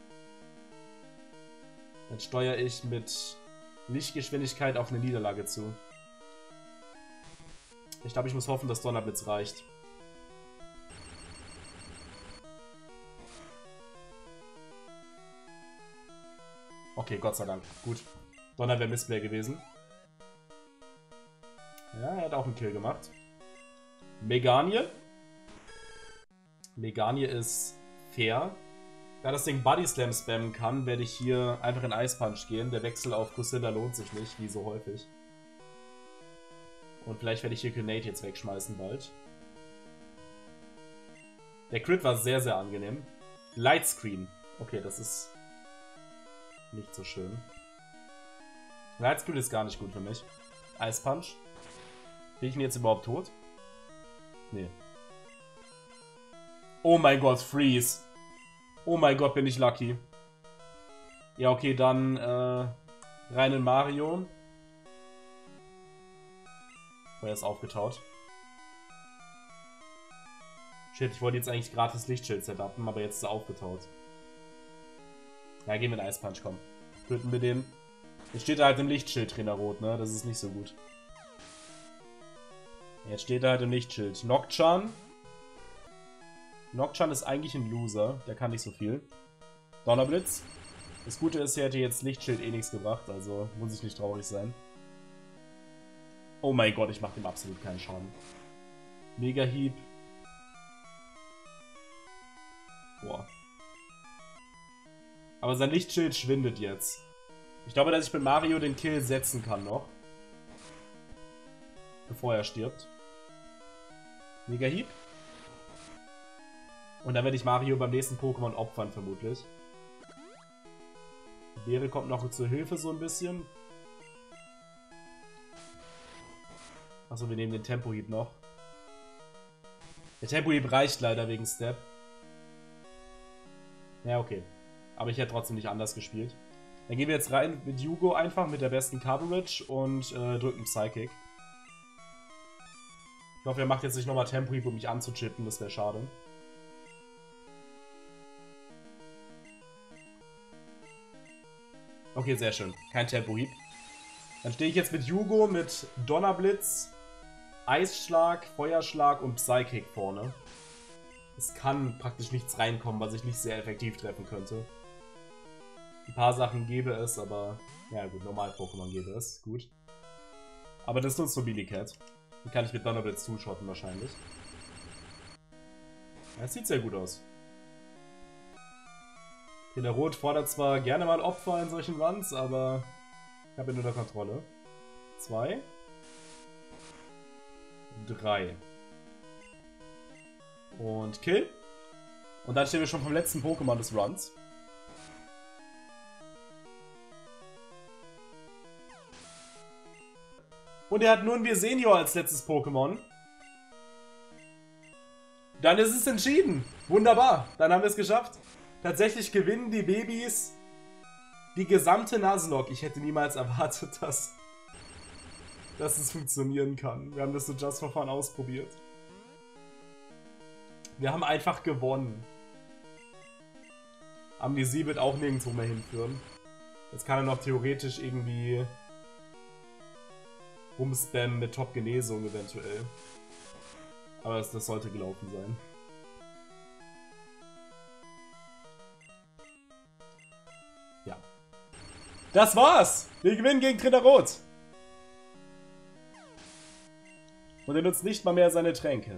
Dann steuere ich mit Lichtgeschwindigkeit auf eine Niederlage zu. Ich glaube, ich muss hoffen, dass Donnerblitz reicht. Okay, Gott sei Dank. Gut. Donner wäre Missplay gewesen. Ja, er hat auch einen Kill gemacht. Meganie. Meganie ist fair. Da das Ding Body Slam spammen kann, werde ich hier einfach in Ice Punch gehen. Der Wechsel auf Crucilla lohnt sich nicht, wie so häufig. Und vielleicht werde ich hier Grenade jetzt wegschmeißen bald. Der Crit war sehr, sehr angenehm. Lightscreen. Okay, das ist nicht so schön. Lightscreen ist gar nicht gut für mich. Ice Punch. Bin ich ihn jetzt überhaupt tot? Nee. Oh mein Gott, Freeze. Oh mein Gott, bin ich lucky. Ja, okay, dann äh, rein in Mario. Oh, er ist aufgetaut. Shit, ich wollte jetzt eigentlich gratis Lichtschild setupen, aber jetzt ist er aufgetaut. Ja, gehen wir in Ice Punch, komm. Töten wir den. Jetzt steht er halt im Lichtschild, Trainer Rot, ne? Das ist nicht so gut. Jetzt steht er halt im Lichtschild. Nocturne. Nocturne ist eigentlich ein Loser. Der kann nicht so viel. Donnerblitz. Das Gute ist, er hätte jetzt Lichtschild eh nichts gebracht, also muss ich nicht traurig sein. Oh mein Gott, ich mache dem absolut keinen Schaden. Mega Hieb. Boah. Aber sein Lichtschild schwindet jetzt. Ich glaube, dass ich mit Mario den Kill setzen kann noch. Bevor er stirbt. Mega Hieb. Und dann werde ich Mario beim nächsten Pokémon opfern, vermutlich. Beere kommt noch zur Hilfe so ein bisschen. Achso, wir nehmen den Tempohieb noch. Der Tempohieb reicht leider wegen Step. Ja, okay. Aber ich hätte trotzdem nicht anders gespielt. Dann gehen wir jetzt rein mit Yugo einfach, mit der besten Coverage und äh, drücken Psychic. Ich hoffe, er macht jetzt nicht nochmal Tempohieb, um mich anzuchippen, das wäre schade. Okay, sehr schön. Kein Tempohieb. Dann stehe ich jetzt mit Yugo, mit Donnerblitz, Eisschlag, Feuerschlag und Psychic vorne. Es kann praktisch nichts reinkommen, was ich nicht sehr effektiv treffen könnte. Ein paar Sachen gäbe es, aber... Ja gut, normal Pokémon gäbe es. Gut. Aber das nutzt so Billycat. Die kann ich mit Donnerblitz zuschotten wahrscheinlich. Das sieht sehr gut aus. Der Rot fordert zwar gerne mal Opfer in solchen Runs, aber ich habe ihn unter Kontrolle. Zwei. Drei. Und Kill. Und dann stehen wir schon vom letzten Pokémon des Runs. Und er hat nun Virsenio als letztes Pokémon. Dann ist es entschieden. Wunderbar. Dann haben wir es geschafft. Tatsächlich gewinnen die Babys die gesamte Nuzlocke. Ich hätte niemals erwartet, dass, dass es funktionieren kann. Wir haben das so just for fun ausprobiert. Wir haben einfach gewonnen. Amnesie wird auch nirgendwo mehr hinführen. Jetzt kann er noch theoretisch irgendwie rumspammen mit Top-Genesung eventuell. Aber das, das sollte gelaufen sein. Ja. Das war's! Wir gewinnen gegen Trainer Rot! Und er nutzt nicht mal mehr seine Tränke.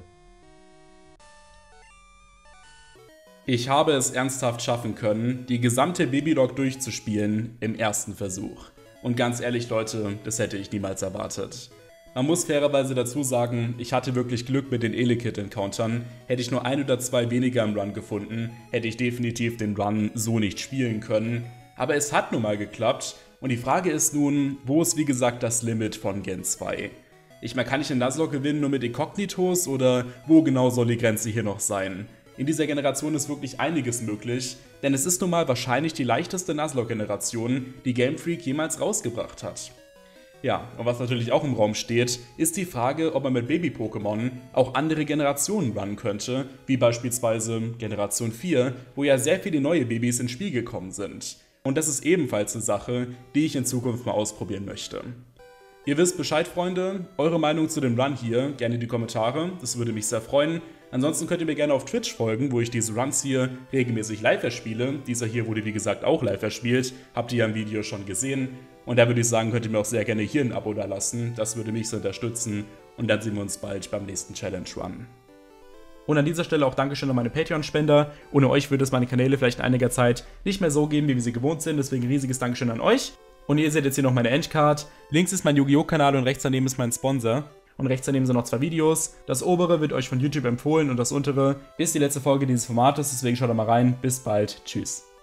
Ich habe es ernsthaft schaffen können, die gesamte Babylog durchzuspielen im ersten Versuch. Und ganz ehrlich Leute, das hätte ich niemals erwartet. Man muss fairerweise dazu sagen, ich hatte wirklich Glück mit den Elekid-Encountern. Hätte ich nur ein oder zwei weniger im Run gefunden, hätte ich definitiv den Run so nicht spielen können. Aber es hat nun mal geklappt und die Frage ist nun, wo ist wie gesagt das Limit von Gen zwei? Ich meine, kann ich den Nuzlocke gewinnen nur mit Inkognitos oder wo genau soll die Grenze hier noch sein? In dieser Generation ist wirklich einiges möglich, denn es ist nun mal wahrscheinlich die leichteste Nuzlocke-Generation, die Game Freak jemals rausgebracht hat. Ja, und was natürlich auch im Raum steht, ist die Frage, ob man mit Baby-Pokémon auch andere Generationen runnen könnte, wie beispielsweise Generation vier, wo ja sehr viele neue Babys ins Spiel gekommen sind. Und das ist ebenfalls eine Sache, die ich in Zukunft mal ausprobieren möchte. Ihr wisst Bescheid, Freunde, eure Meinung zu dem Run hier gerne in die Kommentare, das würde mich sehr freuen. Ansonsten könnt ihr mir gerne auf Twitch folgen, wo ich diese Runs hier regelmäßig live erspiele. Dieser hier wurde wie gesagt auch live erspielt, habt ihr ja im Video schon gesehen. Und da würde ich sagen, könnt ihr mir auch sehr gerne hier ein Abo da lassen, das würde mich so unterstützen. Und dann sehen wir uns bald beim nächsten Challenge Run. Und an dieser Stelle auch Dankeschön an meine Patreon-Spender. Ohne euch würde es meine Kanäle vielleicht in einiger Zeit nicht mehr so geben, wie wir sie gewohnt sind. Deswegen riesiges Dankeschön an euch. Und ihr seht jetzt hier noch meine Endcard. Links ist mein Yu-Gi-Oh! Kanal und rechts daneben ist mein Sponsor. Und rechts daneben sind noch zwei Videos. Das obere wird euch von YouTube empfohlen und das untere ist die letzte Folge dieses Formates. Deswegen schaut da mal rein. Bis bald. Tschüss.